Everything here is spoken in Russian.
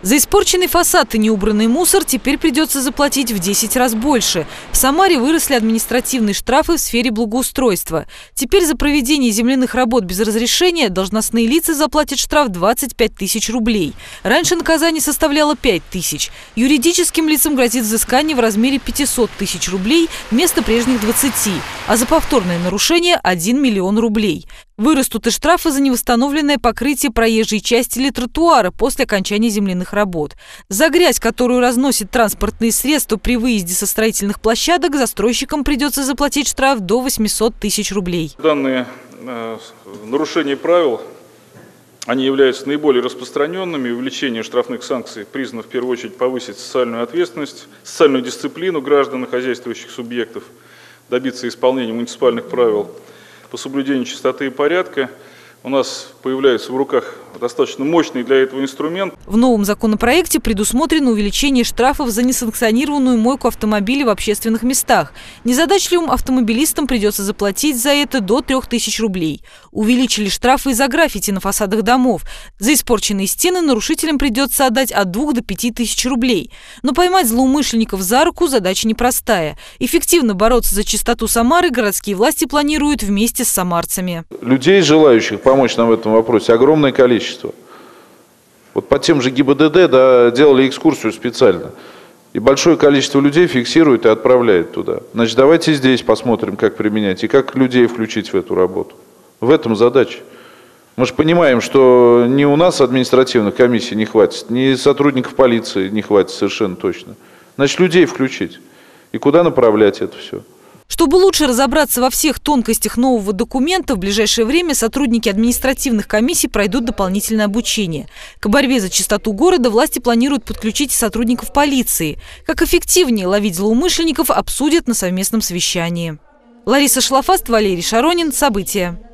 За испорченный фасад и неубранный мусор теперь придется заплатить в 10 раз больше. В Самаре выросли административные штрафы в сфере благоустройства. Теперь за проведение земляных работ без разрешения должностные лица заплатят штраф 25 тысяч рублей. Раньше наказание составляло 5 тысяч. Юридическим лицам грозит взыскание в размере 500 тысяч рублей вместо прежних 20, а за повторное нарушение – 1 миллион рублей. Вырастут и штрафы за невосстановленное покрытие проезжей части или тротуара после окончания земляных работ. За грязь, которую разносят транспортные средства при выезде со строительных площадок, застройщикам придется заплатить штраф до 800 тысяч рублей. Данные нарушения правил, они являются наиболее распространенными. Увеличение штрафных санкций призвано в первую очередь повысить социальную ответственность, социальную дисциплину граждан и хозяйствующих субъектов, добиться исполнения муниципальных правил по соблюдению чистоты и порядка. У нас появляется в руках достаточно мощный для этого инструмент. В новом законопроекте предусмотрено увеличение штрафов за несанкционированную мойку автомобилей в общественных местах. Незадачливым автомобилистам придется заплатить за это до 3000 рублей. Увеличили штрафы и за граффити на фасадах домов. За испорченные стены нарушителям придется отдать от 2 до 5 тысяч рублей. Но поймать злоумышленников за руку задача непростая. Эффективно бороться за чистоту Самары городские власти планируют вместе с самарцами. Людей, желающих помочь нам в этом вопросе, огромное количество. Вот по тем же ГИБДД делали экскурсию специально. И большое количество людей фиксирует и отправляет туда. Значит, давайте здесь посмотрим, как применять и как людей включить в эту работу. В этом задача. Мы же понимаем, что ни у нас административных комиссий не хватит, ни сотрудников полиции не хватит совершенно точно. Значит, людей включить. И куда направлять это все? Чтобы лучше разобраться во всех тонкостях нового документа, в ближайшее время сотрудники административных комиссий пройдут дополнительное обучение. К борьбе за чистоту города власти планируют подключить сотрудников полиции. Как эффективнее ловить злоумышленников, обсудят на совместном совещании. Лариса Шлафаст, Валерий Шаронин. События.